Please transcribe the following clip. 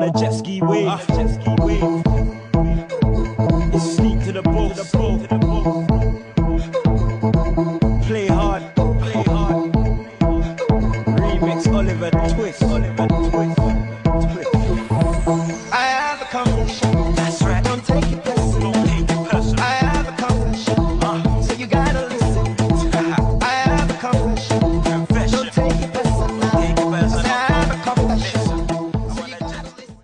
a jet ski wave. It's sneak to the boat. Play hard. Remix Oliver Twist.